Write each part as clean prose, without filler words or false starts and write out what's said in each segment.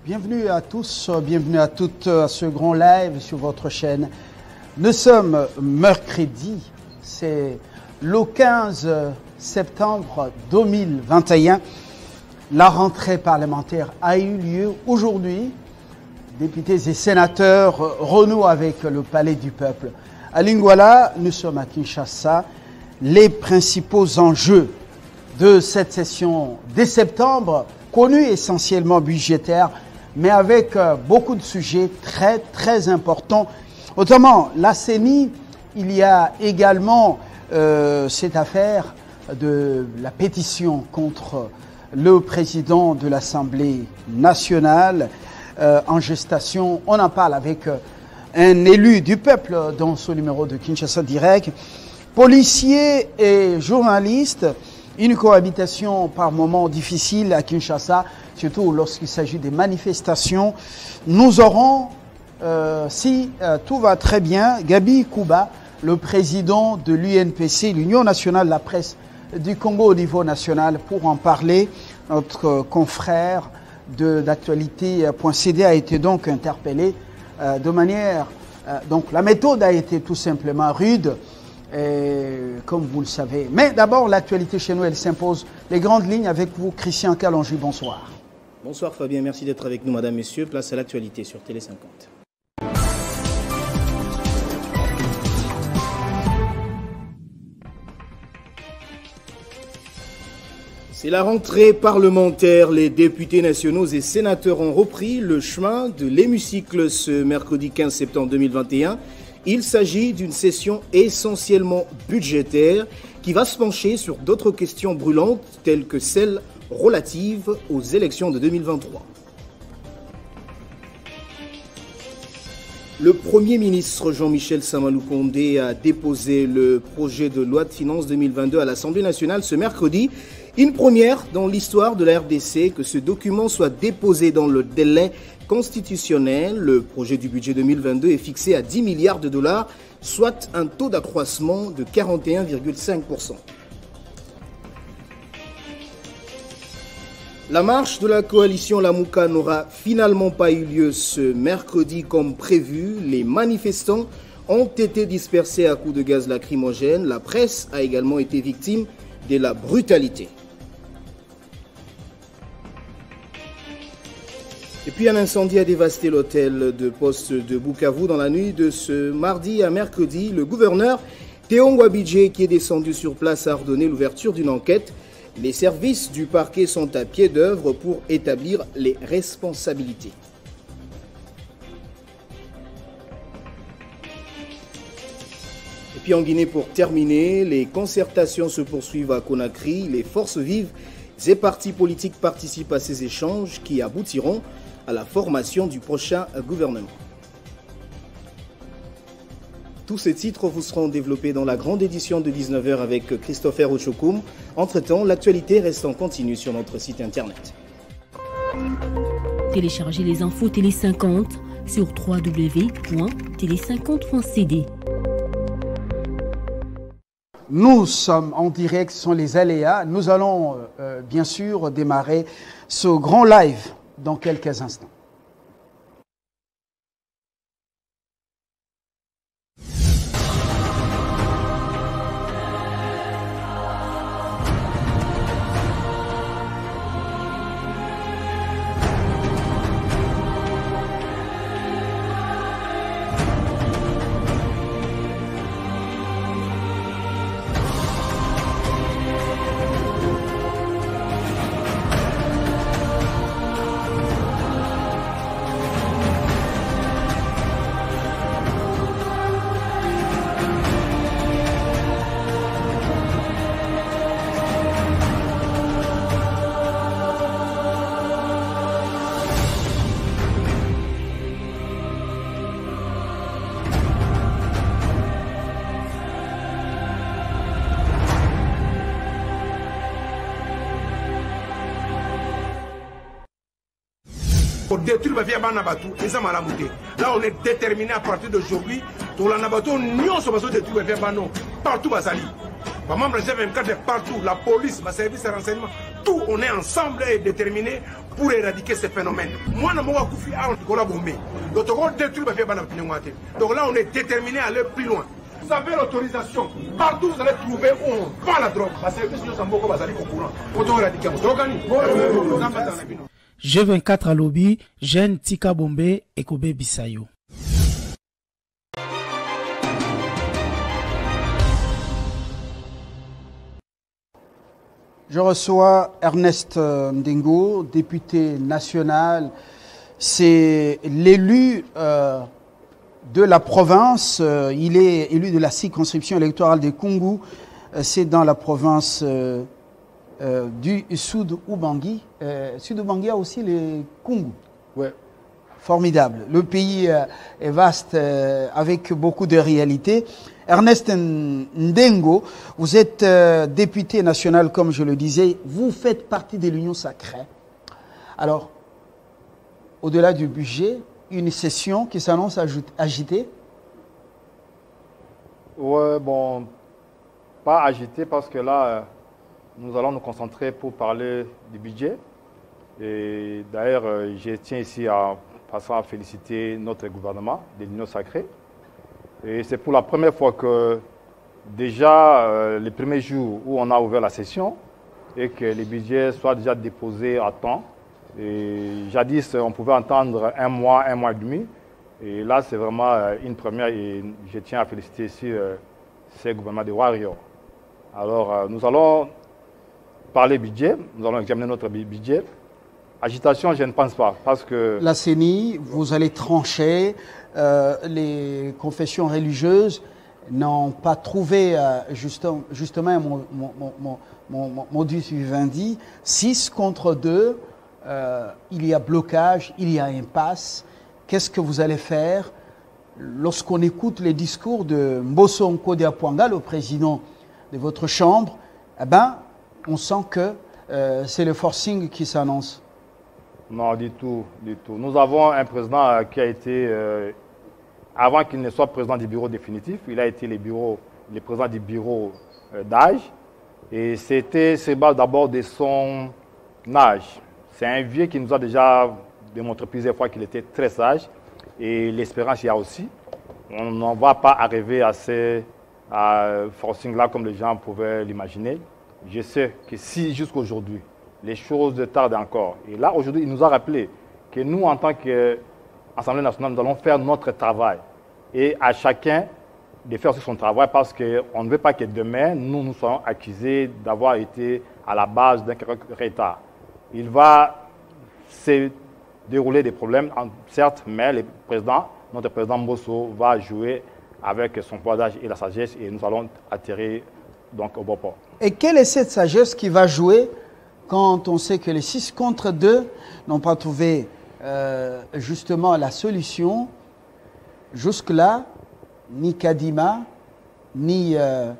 Bienvenue à tous, bienvenue à toutes à ce grand live sur votre chaîne. Nous sommes mercredi, c'est le 15 septembre 2021. La rentrée parlementaire a eu lieu aujourd'hui. Députés et sénateurs renouent avec le Palais du Peuple. À Lingouala, nous sommes à Kinshasa. Les principaux enjeux de cette session de septembre, connus essentiellement budgétaires, mais avec beaucoup de sujets très importants. Notamment, la CENI, il y a également cette affaire de la pétition contre le président de l'Assemblée nationale en gestation. On en parle avec un élu du peuple dans ce numéro de Kinshasa Direct. Policiers et journalistes, une cohabitation par moments difficile à Kinshasa, surtout lorsqu'il s'agit des manifestations. Nous aurons, si tout va très bien, Gabi Kouba, le président de l'UNPC, l'Union nationale de la presse du Congo au niveau national, pour en parler. Notre confrère d'actualité.cd a été donc interpellé de manière... donc la méthode a été tout simplement rude, comme vous le savez. Mais d'abord, l'actualité chez nous, elle s'impose. Les grandes lignes avec vous, Christian Kalonji, bonsoir. Bonsoir Fabien, merci d'être avec nous, madame, messieurs. Place à l'actualité sur Télé 50. C'est la rentrée parlementaire. Les députés nationaux et sénateurs ont repris le chemin de l'hémicycle ce mercredi 15 septembre 2021. Il s'agit d'une session essentiellement budgétaire qui va se pencher sur d'autres questions brûlantes telles que celles relatives aux élections de 2023. Le Premier ministre Jean-Michel Samalou Condé a déposé le projet de loi de finances 2022 à l'Assemblée nationale ce mercredi. Une première dans l'histoire de la RDC que ce document soit déposé dans le délai constitutionnel. Le projet du budget 2022 est fixé à 10 milliards de dollars, soit un taux d'accroissement de 41,5%. La marche de la coalition Lamouka n'aura finalement pas eu lieu ce mercredi comme prévu. Les manifestants ont été dispersés à coups de gaz lacrymogène. La presse a également été victime de la brutalité. Et puis un incendie a dévasté l'hôtel de poste de Bukavu dans la nuit de ce mardi à mercredi. Le gouverneur Théo Ngouabidje, qui est descendu sur place, a ordonné l'ouverture d'une enquête. Les services du parquet sont à pied d'œuvre pour établir les responsabilités. Et puis en Guinée, pour terminer, les concertations se poursuivent à Conakry. Les forces vives et partis politiques participent à ces échanges qui aboutiront à la formation du prochain gouvernement. Tous ces titres vous seront développés dans la grande édition de 19h avec Christopher Ochokoum. Entre-temps, l'actualité reste en continu sur notre site internet. Téléchargez les infos Télé 50 sur www.tele50.cd. Nous sommes en direct, ce sont les aléas. Nous allons bien sûr démarrer ce grand live dans quelques instants. Pour détruire ma vie à Banabatou, et ça m'a ramouté. Là, on est déterminé à partir d'aujourd'hui. Pour la Nabatou, nous sommes détruire ma vie à Banabatou. Partout, Basali. Ma membre G24 est partout. La police, ma service de renseignement. Tout, on est ensemble et déterminés pour éradiquer ces phénomènes. Moi, je suis donc là, on est déterminé à aller plus loin. Vous avez l'autorisation. Partout, vous allez trouver où on vend la drogue. G24 à lobby, Jeanne Tika Bombe et Kobe Bisayo. Je reçois Ernest Ndengo, député national. C'est l'élu de la province. Il est élu de la circonscription électorale de Kungu. C'est dans la province du Sud-Ubangi. Sud-Ubangi a aussi les Kungu. Ouais. Formidable. Le pays est vaste avec beaucoup de réalités. Ernest Ndengo, vous êtes député national, comme je le disais. Vous faites partie de l'Union sacrée. Alors, au-delà du budget, une session qui s'annonce agitée? Ouais, bon, pas agitée parce que là, nous allons nous concentrer pour parler du budget. Et d'ailleurs, je tiens ici à féliciter notre gouvernement de l'Union sacrée. Et c'est pour la première fois que déjà les premiers jours où on a ouvert la session et que les budgets soient déjà déposés à temps. Et jadis, on pouvait entendre un mois et demi. Et là, c'est vraiment une première et je tiens à féliciter ici ce gouvernement de Warrior. Alors, nous allons parler budget, nous allons examiner notre budget. Agitation, je ne pense pas, parce que... La CENI, vous allez trancher. Les confessions religieuses n'ont pas trouvé justement mon modus vivendi. 6 contre 2, il y a blocage, il y a impasse. Qu'est-ce que vous allez faire lorsqu'on écoute les discours de Mbosso Nkodi-Apwanga, le président de votre chambre? Eh ben, on sent que c'est le forcing qui s'annonce. Non, du tout, du tout. Nous avons un président qui a été, avant qu'il ne soit président du bureau définitif, il a été le président du bureau d'âge. Et c'est d'abord de son âge. C'est un vieux qui nous a déjà démontré plusieurs fois qu'il était très sage. Et l'espérance, il y a aussi. On n'en va pas arriver à ce forcing-là comme les gens pouvaient l'imaginer. Je sais que si jusqu'à aujourd'hui, les choses tardent encore. Et là, aujourd'hui, il nous a rappelé que nous, en tant qu'Assemblée nationale, nous allons faire notre travail. Et à chacun de faire aussi son travail parce qu'on ne veut pas que demain, nous soyons accusés d'avoir été à la base d'un retard. Il va se dérouler des problèmes, certes, mais notre président Mbosso va jouer avec son poids d'âge et la sagesse et nous allons atterrir donc au bon port. Et quelle est cette sagesse qui va jouer quand on sait que les 6 contre 2 n'ont pas trouvé justement la solution? Jusque-là, ni Kadima, ni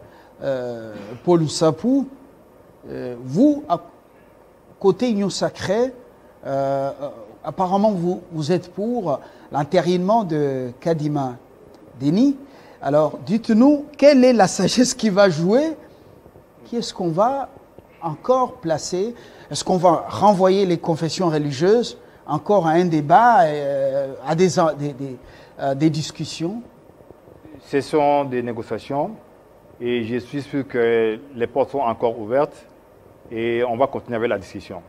Paul Sapou, vous, à côté Union sacrée, apparemment vous êtes pour l'entérinement de Kadima Deni. Alors, dites-nous, quelle est la sagesse qui va jouer? Qui est-ce qu'on va encore placer? Est-ce qu'on va renvoyer les confessions religieuses encore à un débat, à des discussions? Ce sont des négociations et je suis sûr que les portes sont encore ouvertes et on va continuer avec la discussion.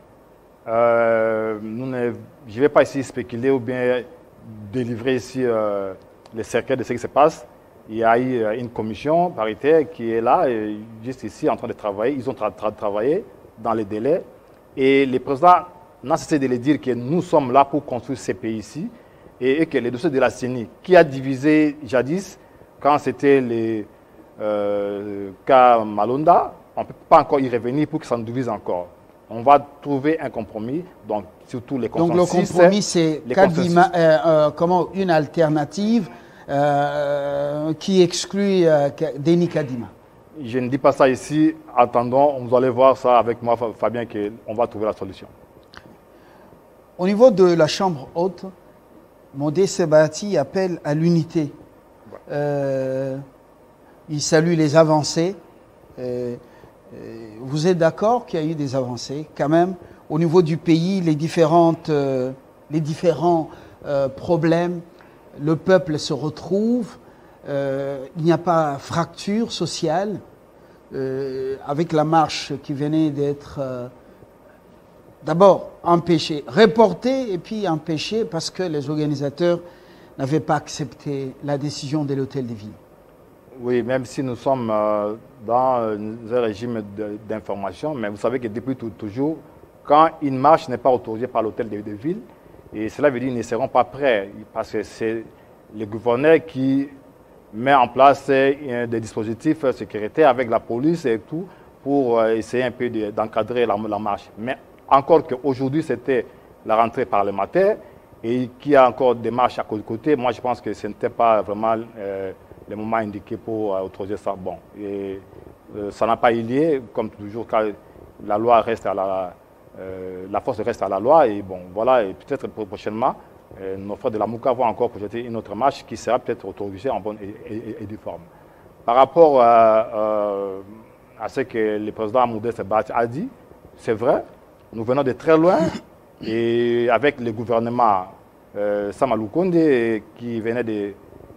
Je ne vais pas ici spéculer ou bien délivrer ici les secrets de ce qui se passe. Il y a eu une commission paritaire qui est là, juste ici, en train de travailler. Ils ont travaillé dans les délais. Et le président n'a cessé de le dire que nous sommes là pour construire ces pays-ci et que les dossiers de la CENI, qui a divisé jadis, quand c'était les cas Malonda, on ne peut pas encore y revenir pour que ça nous divise encore. On va trouver un compromis, donc surtout les consensus. Donc le compromis, c'est une alternative qui exclut Deni Kadima. Je ne dis pas ça ici. Attendons, vous allez voir ça avec moi, Fabien, qu'on va trouver la solution. Au niveau de la Chambre haute, Modé Sebati appelle à l'unité. Il salue les avancées. Vous êtes d'accord qu'il y a eu des avancées quand même au niveau du pays, les différents problèmes. Le peuple se retrouve, il n'y a pas fracture sociale. Avec la marche qui venait d'être d'abord empêchée, reportée et puis empêchée parce que les organisateurs n'avaient pas accepté la décision de l'hôtel de ville. Oui, même si nous sommes dans un régime d'information, mais vous savez que depuis toujours, quand une marche n'est pas autorisée par l'hôtel de ville, et cela veut dire qu'ils ne seront pas prêts, parce que c'est le gouverneur qui met en place des dispositifs sécuritaires avec la police et tout pour essayer un peu d'encadrer la marche. Mais encore qu'aujourd'hui, c'était la rentrée parlementaire et qu'il y a encore des marches à côté, moi je pense que ce n'était pas vraiment le moment indiqué pour autoriser ça. Bon, et ça n'a pas eu lieu, comme toujours, quand la loi reste à la force reste à la loi. Et bon, voilà, et peut-être prochainement, nos frères de la Mouka vont encore projeter une autre marche qui sera peut-être autorisée en bonne et due forme. Par rapport à ce que le président Amoudé Sebati a dit, c'est vrai, nous venons de très loin et avec le gouvernement Samalou Kondé qui venait de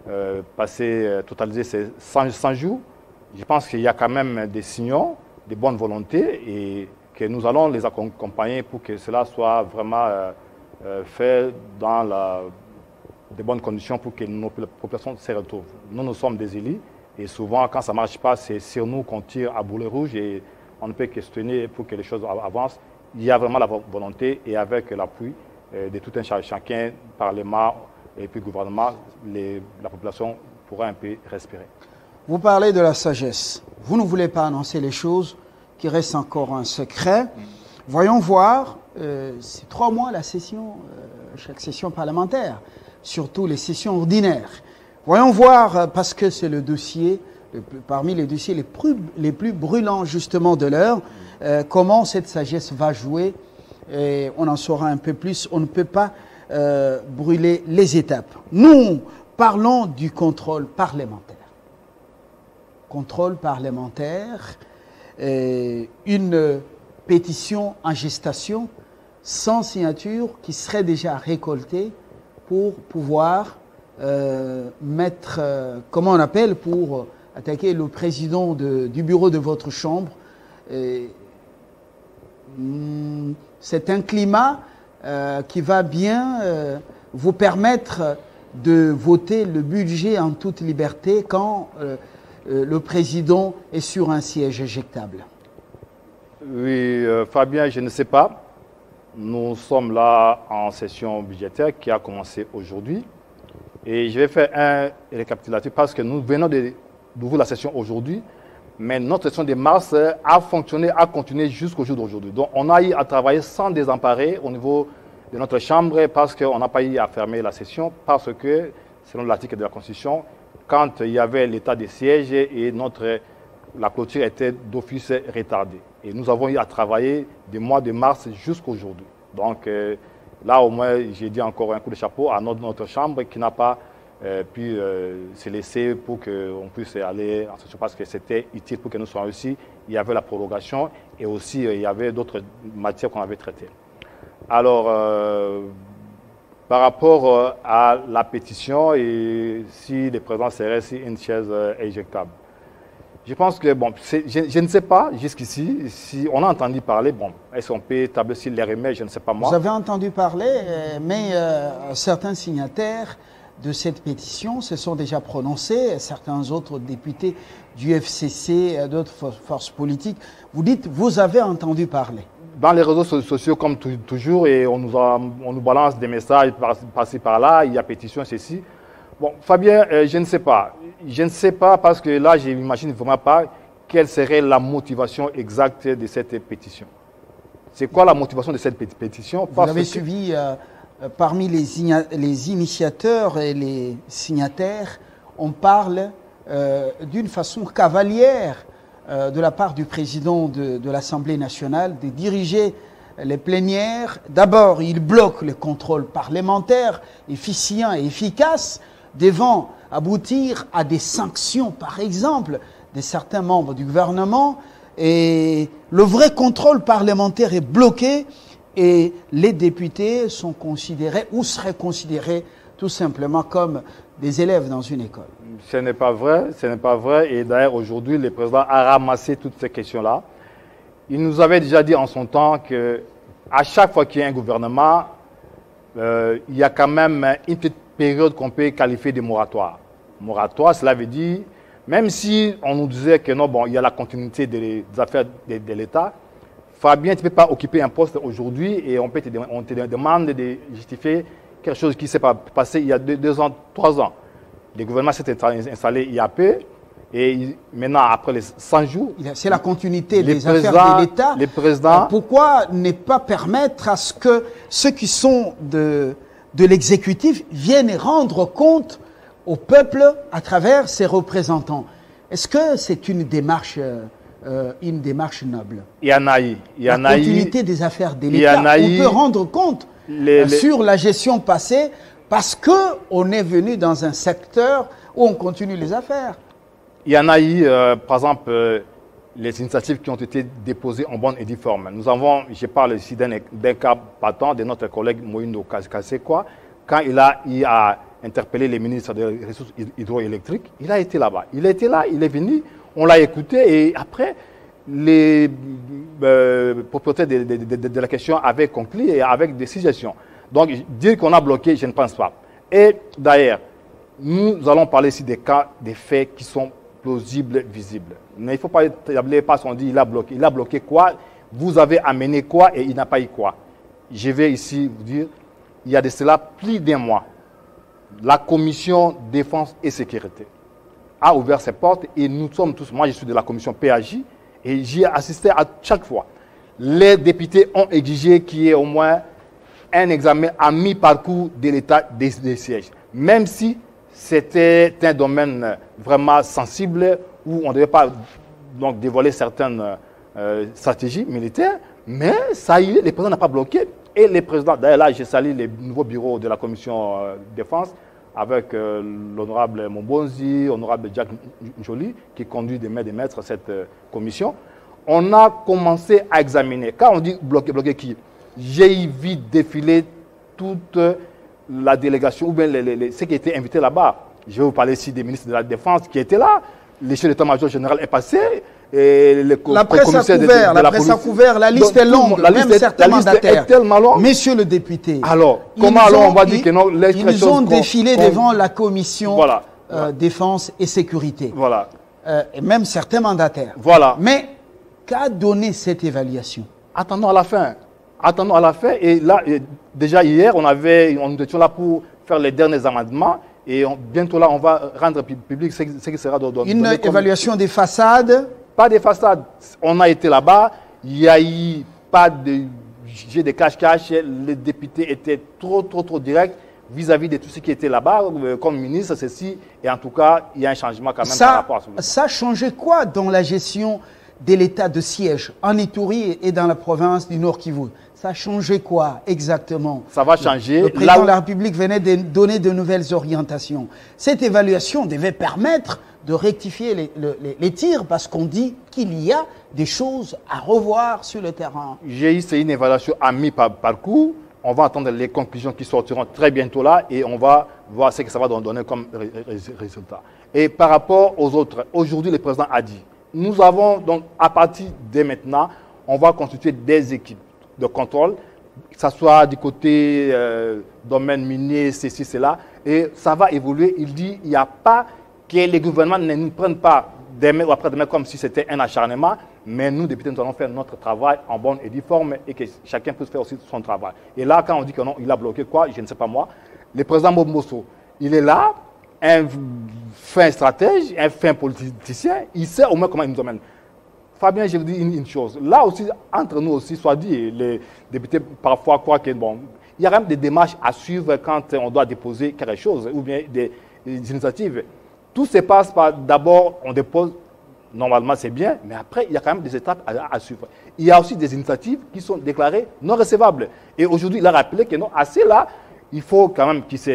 totaliser ses 100 jours, je pense qu'il y a quand même des signaux de bonne volonté et que nous allons les accompagner pour que cela soit vraiment fait dans de bonnes conditions pour que nos populations se retrouvent. Nous sommes des élus et souvent quand ça ne marche pas, c'est sur nous qu'on tire à boulet rouge et on ne peut que soutenir pour que les choses avancent. Il y a vraiment la volonté et avec l'appui de tout un chacun, Parlement et puis gouvernement, la population pourra un peu respirer. Vous parlez de la sagesse. Vous ne voulez pas annoncer les choses qui restent encore un secret. Voyons voir, c'est 3 mois la session, chaque session parlementaire, surtout les sessions ordinaires. Voyons voir, parce que c'est le dossier, parmi les dossiers les plus brûlants justement de l'heure, comment cette sagesse va jouer. Et on en saura un peu plus. On ne peut pas brûler les étapes. Nous parlons du contrôle parlementaire. Contrôle parlementaire, une pétition en gestation sans signature qui serait déjà récoltée pour pouvoir mettre, comment on appelle, pour attaquer le président du bureau de votre chambre. C'est un climat qui va bien vous permettre de voter le budget en toute liberté quand le président est sur un siège éjectable. Oui, Fabien, je ne sais pas. Nous sommes là en session budgétaire qui a commencé aujourd'hui. Et je vais faire un récapitulatif parce que nous venons d'ouvrir la session aujourd'hui. Mais notre session de mars a fonctionné, a continué jusqu'au jour d'aujourd'hui. Donc on a eu à travailler sans désemparer au niveau de notre chambre parce qu'on n'a pas eu à fermer la session parce que, selon l'article de la Constitution, quand il y avait l'état de siège et la clôture était d'office retardée. Et nous avons eu à travailler du mois de mars jusqu'aujourd'hui. Donc là, au moins, j'ai dit encore un coup de chapeau à notre chambre qui n'a pas pu se laisser pour qu'on puisse aller en session parce que c'était utile pour que nous soyons ici. Il y avait la prorogation et aussi il y avait d'autres matières qu'on avait traitées. Alors, par rapport à la pétition et si le président serait une chaise éjectable, je pense que, bon, je ne sais pas jusqu'ici, si on a entendu parler, bon, est-ce qu'on peut tabler sur les remèdes, je ne sais pas moi. Vous avez entendu parler, mais certains signataires de cette pétition se sont déjà prononcés, certains autres députés du FCC, d'autres forces politiques. Vous dites, vous avez entendu parler. Dans les réseaux sociaux, comme toujours, et on nous balance des messages par-ci, par-là, il y a pétition, ceci. Bon, Fabien, je ne sais pas. Je ne sais pas parce que là, je n'imagine vraiment pas quelle serait la motivation exacte de cette pétition. C'est quoi la motivation de cette pétition? Vous avez suivi, parmi les initiateurs et les signataires, on parle d'une façon cavalière de la part du président de l'Assemblée nationale de diriger les plénières. D'abord, il bloque le contrôle parlementaire efficient et efficace devant aboutir à des sanctions, par exemple, de certains membres du gouvernement. Et le vrai contrôle parlementaire est bloqué et les députés sont considérés ou seraient considérés tout simplement comme des élèves dans une école. Ce n'est pas vrai, ce n'est pas vrai. Et d'ailleurs, aujourd'hui, le président a ramassé toutes ces questions-là. Il nous avait déjà dit en son temps qu'à chaque fois qu'il y a un gouvernement, il y a quand même une petite période qu'on peut qualifier de moratoire. Moratoire, cela veut dire, même si on nous disait que non, bon, il y a la continuité des affaires de l'État, Fabien, tu ne peux pas occuper un poste aujourd'hui et on te demande de justifier quelque chose qui s'est passé il y a 2 ans, 3 ans. Le gouvernement s'est installé il y a peu et maintenant, après les 100 jours... C'est la continuité des affaires de l'État. Les présidents... Pourquoi ne pas permettre à ce que ceux qui sont de l'exécutif viennent rendre compte au peuple à travers ses représentants? Est-ce que c'est une démarche noble? Il y en a eu. La continuité des affaires de l'État. On peut rendre compte sur la gestion passée parce qu'on est venu dans un secteur où on continue les affaires. Il y en a eu, par exemple, les initiatives qui ont été déposées en bonne et due forme. Nous avons, je parle ici d'un cas patent de notre collègue Moïno Kasekwa, quand il a interpellé les ministres des ressources hydroélectriques, il a été là-bas. Il était là, il est venu, on l'a écouté et après, les propriétaires de la question avaient conclu et avec des suggestions. Donc, dire qu'on a bloqué, je ne pense pas. Et d'ailleurs, nous allons parler ici des cas, des faits qui sont plausibles, visibles. Mais il ne faut pas établir parce qu'on dit il a bloqué. Il a bloqué quoi? Vous avez amené quoi et il n'a pas eu quoi? Je vais ici vous dire, il y a de cela plus d'1 mois. La commission défense et sécurité a ouvert ses portes et nous sommes tous, moi je suis de la commission PAJ et j'y ai assisté à chaque fois. Les députés ont exigé qu'il y ait au moins un examen à mi-parcours de l'état des sièges. Même si c'était un domaine vraiment sensible où on ne devait pas donc, dévoiler certaines stratégies militaires, mais ça y est, le président n'a pas bloqué. Et les présidents, d'ailleurs là, j'ai salé les nouveaux bureaux de la commission défense avec l'honorable Mombonzi, l'honorable Jack Njoli, qui conduit des mains de maître cette commission. On a commencé à examiner. Quand on dit bloquer qui? J'ai vu défiler toute la délégation, ou bien ceux qui étaient invités là-bas. Je vais vous parler ici des ministres de la Défense qui étaient là. Le chef d'état-major général est passé. Et la presse a couvert, la liste est longue, même certains mandataires. Monsieur le député, alors, comment on va dire que non? Ils ont défilé devant la commission défense et sécurité. Voilà. Et même certains mandataires. Voilà. Mais qu'a donné cette évaluation? Attendons à la fin. Attendons à la fin. Et là, déjà hier, on était là pour faire les derniers amendements. Et bientôt là, on va rendre public ce qui sera donné. Une évaluation des façades? Pas des façades. On a été là-bas. Il n'y a eu pas de jet de cache-cache. Les députés étaient trop directs vis-à-vis de tout ce qui était là-bas, comme ministre, ceci. Et en tout cas, il y a un changement quand même par rapport à ce. Ça a changé quoi dans la gestion de l'état de siège en Ituri et dans la province du Nord Kivu? Ça a changé quoi exactement? Ça va changer. Le président de la République venait de donner de nouvelles orientations. Cette évaluation devait permettre de rectifier les tirs parce qu'on dit qu'il y a des choses à revoir sur le terrain. J'ai eu une évaluation à mi-parcours. On va attendre les conclusions qui sortiront très bientôt là et on va voir ce que ça va donner comme résultat. Et par rapport aux autres, aujourd'hui le président a dit, nous avons donc à partir de maintenant, on va constituer des équipes de contrôle, que ce soit du côté domaine minier, ceci, cela, et ça va évoluer. Il dit il n'y a pas que les gouvernements ne nous prennent pas demain ou après-demain comme si c'était un acharnement, mais nous, députés, nous allons faire notre travail en bonne et due forme et que chacun puisse faire aussi son travail. Et là, quand on dit que non, il a bloqué quoi, je ne sais pas moi, le président Momboso, il est là, un fin stratège, un fin politicien, il sait au moins comment il nous emmène. Fabien, je vous dis une chose. Là aussi, entre nous aussi, soit dit, les députés parfois croient que bon, il y a quand même des démarches à suivre quand on doit déposer quelque chose ou bien des initiatives. Tout se passe par d'abord, on dépose, normalement c'est bien, mais après, il y a quand même des étapes à suivre. Il y a aussi des initiatives qui sont déclarées non recevables. Et aujourd'hui, il a rappelé que non, à cela, il faut quand même qu'il se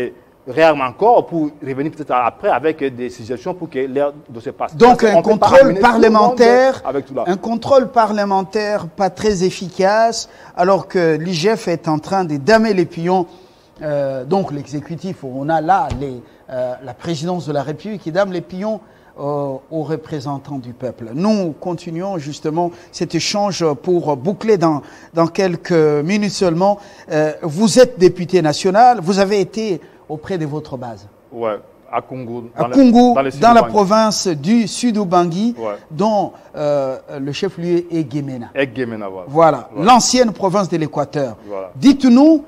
réarme encore pour revenir peut-être après avec des suggestions pour que l'air dossier passe. Donc un contrôle parlementaire, un contrôle parlementaire pas très efficace, alors que l'IGF est en train de damer les pions. Donc l'exécutif, on a là la présidence de la République qui dame les pions aux représentants du peuple. Nous continuons justement cet échange pour boucler dans quelques minutes seulement. Vous êtes député national, vous avez été auprès de votre base. Oui, à Kungu. Dans la province du Sud-Ubangi, dont le chef-lieu est Gemena. Voilà, l'ancienne province de l'Équateur. Voilà. Dites-nous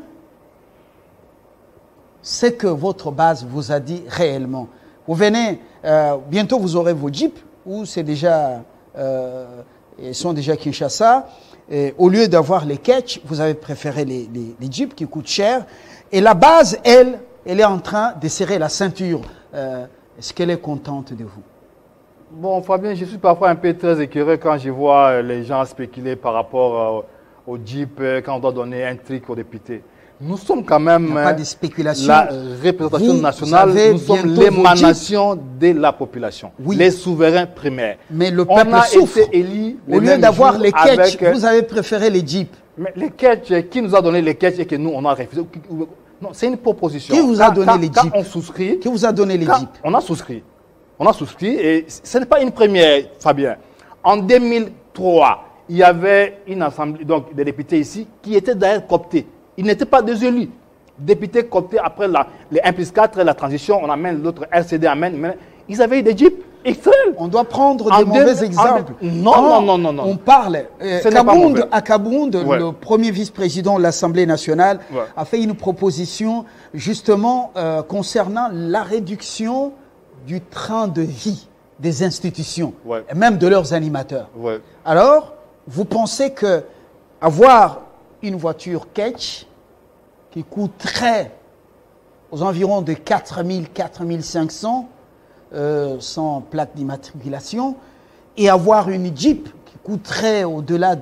ce que votre base vous a dit réellement. Vous venez, bientôt vous aurez vos jeeps, ou c'est déjà, ils sont déjà Kinshasa. Et au lieu d'avoir les ketch, vous avez préféré les jeeps qui coûtent cher. Et la base, elle est en train de serrer la ceinture. Est-ce qu'elle est contente de vous? Bon, Fabien, je suis parfois un peu très écœuré quand je vois les gens spéculer par rapport au jeep, quand on doit donner un truc aux députés. Nous sommes quand même pas de spéculation. La représentation nationale, nous sommes l'émanation de la population, les souverains primaires. Mais le peuple souffre. Au lieu d'avoir les ketch, vous avez préféré les jeeps. Mais les ketch, qui nous a donné les ketch et que nous, on a refusé? Non, c'est une proposition. Qui vous a donné les jeeps? Quand on souscrit. Qui vous a donné les jeeps? On a souscrit. On a souscrit et ce n'est pas une première, Fabien. En 2003, il y avait une assemblée donc, des députés ici qui étaient d'ailleurs cooptés. Ils n'étaient pas des élus. Députés cooptés après les 1+4, la transition, on amène l'autre RCD, amène. Ils avaient eu des jeeps XL. On doit prendre des mauvais exemples. Non. On parle. À Kabound, le premier vice-président de l'Assemblée nationale a fait une proposition justement concernant la réduction du train de vie des institutions, et même de leurs animateurs. Alors, vous pensez que avoir une voiture ketch qui coûterait aux environs de 4 000, 4 500 sans plaque d'immatriculation, et avoir une Jeep qui coûterait au-delà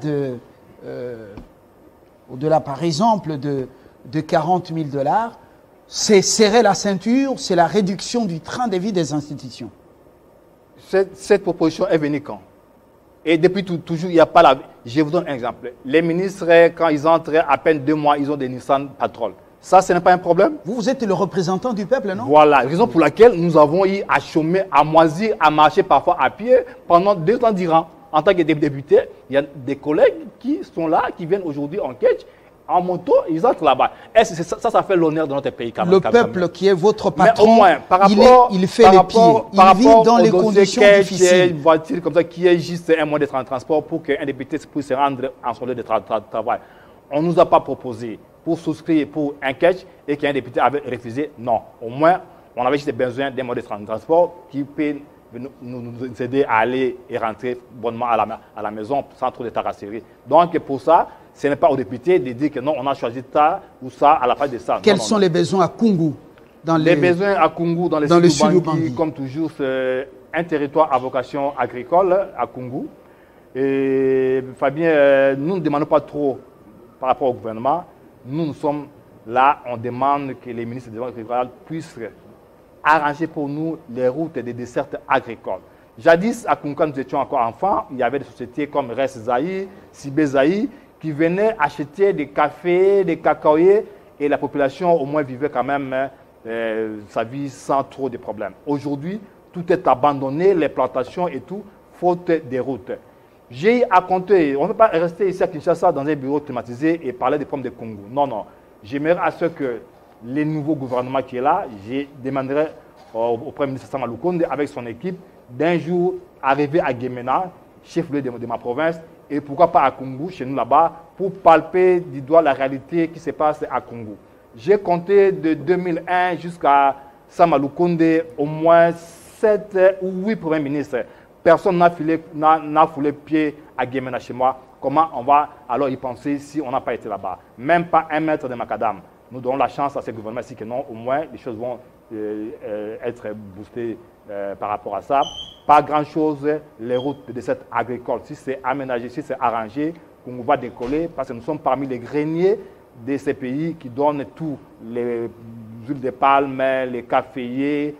par exemple de 40 000 $, c'est serrer la ceinture, c'est la réduction du train de vie des institutions. Cette proposition est venue quand? Et depuis toujours, il n'y a pas la... Je vous donne un exemple. Les ministres, quand ils entrent, à peine 2 mois, ils ont des Nissan Patrol. Ça, ce n'est pas un problème? Vous êtes le représentant du peuple, non? Voilà, raison pour laquelle nous avons eu à chômer, à moisir, à marcher parfois à pied pendant 2 ans durant. En tant que député, il y a des collègues qui sont là, qui viennent aujourd'hui en ketch, en moto, ils entrent là-bas. Ça fait l'honneur de notre pays. Le peuple qui est votre patron, mais au moins, par rapport, il fait les pieds. Il vit dans les conditions difficiles. Une voiture comme ça qui est juste un moyen de transport pour qu'un député puisse se rendre en son lieu de travail. On ne nous a pas proposé pour souscrire pour un catch et qu'un député avait refusé. Non. Au moins, on avait juste besoin d'un moyen de transport qui peut nous aider à aller et rentrer bonnement à la maison sans trop de tarasserie. Donc, pour ça, ce n'est pas aux députés de dire que non, on a choisi ça ou ça à la place de ça. Quels sont les besoins à Kungu? Les besoins à Kungu, dans le Sud-Ubangi, comme toujours, c'est un territoire à vocation agricole à Kungu. Et Fabien, nous ne demandons pas trop par rapport au gouvernement. Nous sommes là, on demande que les ministres des développement rural puissent arranger pour nous les routes des dessertes agricoles. Jadis, à Kungu, quand nous étions encore enfants, il y avait des sociétés comme Res Zaï, Sibé Zaï, qui venaient acheter des cafés, des cacaoyers, et la population au moins vivait quand même sa vie sans trop de problèmes. Aujourd'hui, tout est abandonné, les plantations et tout, faute des routes. J'ai à compter, on ne peut pas rester ici à Kinshasa dans un bureau climatisé et parler des problèmes de Congo. Non, non. J'aimerais à ce que les nouveaux gouvernements qui est là, je demanderai au Premier ministre Sama Lukonde avec son équipe d'un jour arriver à Gemena, chef-lieu de ma province, et pourquoi pas à Kungu, chez nous là-bas, pour palper du doigt la réalité qui se passe à Kungu. J'ai compté de 2001 jusqu'à Sama Lukonde au moins 7 ou 8 premiers ministres. Personne n'a foulé pied à Gemena chez moi. Comment on va alors y penser si on n'a pas été là-bas? Même pas 1 mètre de macadam. Nous donnons la chance à ce gouvernement-ci que non, au moins les choses vont être boostées par rapport à ça. Pas grand-chose, les routes de cette agricole. Si c'est aménagé, si c'est arrangé, qu'on va décoller, parce que nous sommes parmi les greniers de ces pays qui donnent tous les huiles de palme, les caféiers,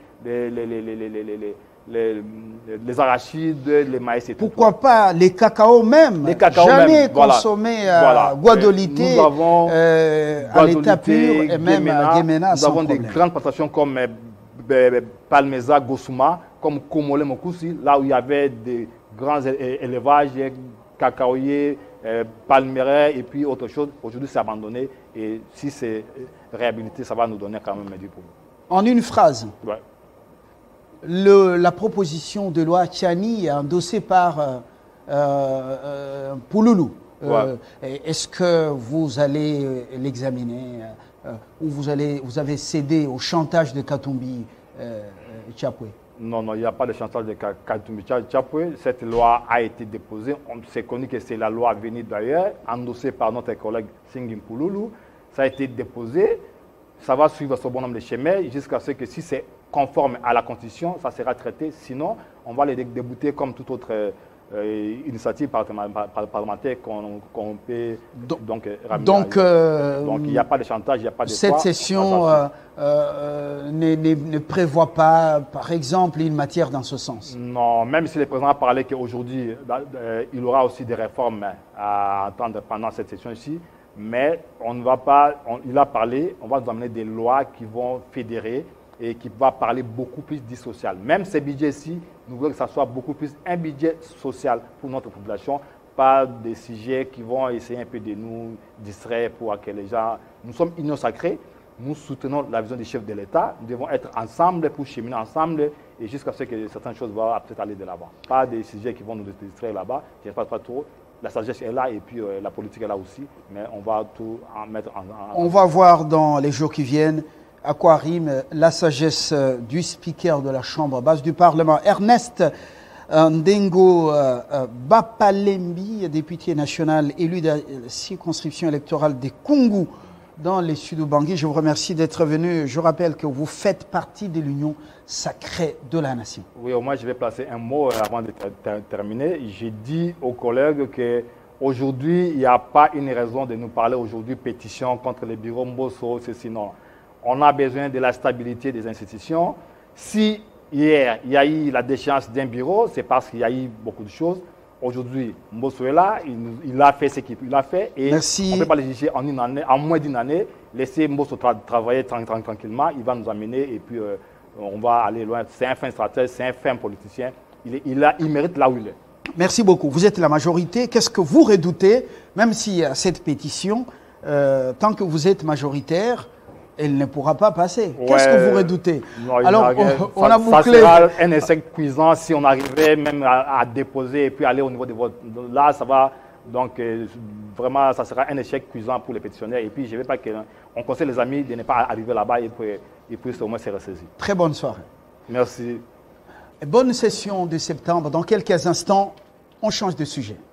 les arachides, les maïs et tout. Pourquoi pas les cacao même? Les cacao jamais même, voilà. consommés à Guadolité, nous avons à l'état pur et même à Guémena. Nous avons des grandes plantations comme Palmeza, Gosuma, comme Komole Mokoussi, là où il y avait des grands élevages, cacaoyers, palmeraie et puis autre chose. Aujourd'hui, c'est abandonné et si c'est réhabilité, ça va nous donner quand même du problème. En une phrase, ouais. La proposition de loi Tchani endossée par Pouloulou, est-ce que vous allez l'examiner ou vous avez cédé au chantage de Katumbi Tchapoué? Non, il n'y a pas de chantage de Katumbi Tchapoué. Cette loi a été déposée. On s'est connu que c'est la loi venue d'ailleurs, endossée par notre collègue Singim Pouloulou. Ça a été déposé. Ça va suivre ce bon nombre de chemins jusqu'à ce que si c'est conforme à la Constitution, ça sera traité. Sinon, on va les débouter comme toute autre initiative parlementaire qu'on peut donc ramener. Donc, il n'y a pas de chantage, il n'y a pas de cette session ne prévoit pas, par exemple, une matière dans ce sens. Non, même si le président a parlé qu'aujourd'hui, il y aura aussi des réformes à entendre pendant cette session ici, mais on ne va pas, il a parlé, on va nous amener des lois qui vont fédérer et qui va parler beaucoup plus du social. Même ces budgets-ci, nous voulons que ça soit beaucoup plus un budget social pour notre population, pas des sujets qui vont essayer un peu de nous distraire pour que les gens... Nous sommes union sacrée, nous soutenons la vision du chef de l'État, nous devons être ensemble pour cheminer ensemble et jusqu'à ce que certaines choses vont peut-être aller de l'avant. Pas des sujets qui vont nous distraire là-bas, je ne sais pas trop. La sagesse est là et puis la politique est là aussi, mais on va tout en mettre en... On va voir dans les jours qui viennent à quoi rime la sagesse du speaker de la Chambre basse du Parlement, Ernest Ndengo Bapalembi, député national élu de la circonscription électorale des Kungu dans les Sud-Bangui. Je vous remercie d'être venu. Je rappelle que vous faites partie de l'Union sacrée de la nation. Oui, au moins je vais placer un mot avant de terminer. J'ai dit aux collègues qu'aujourd'hui, il n'y a pas une raison de nous parler aujourd'hui pétition contre les bureaux Mbosso, ceci, non. On a besoin de la stabilité des institutions. Si hier, il y a eu la déchéance d'un bureau, c'est parce qu'il y a eu beaucoup de choses. Aujourd'hui, Mbosso est là, il a fait ce qu'il a fait. Et merci. On ne peut pas le juger en une année, en moins d'une année. Laisser Mbosso travailler tranquillement, il va nous amener et puis on va aller loin. C'est un fin stratège, c'est un fin politicien. Il mérite là où il est. Merci beaucoup. Vous êtes la majorité. Qu'est-ce que vous redoutez, même s'il y a cette pétition, tant que vous êtes majoritaire, elle ne pourra pas passer. Ouais. Qu'est-ce que vous redoutez? Non, alors, on a bouclé. Ça sera un échec cuisant si on arrivait même à déposer et puis aller au niveau de votre... Là, ça va... Donc, vraiment, ça sera un échec cuisant pour les pétitionnaires. Et puis, je ne veux pas qu'on conseille les amis de ne pas arriver là-bas et puis au moins se ressaisir. Très bonne soirée. Merci. Bonne session de septembre. Dans quelques instants, on change de sujet.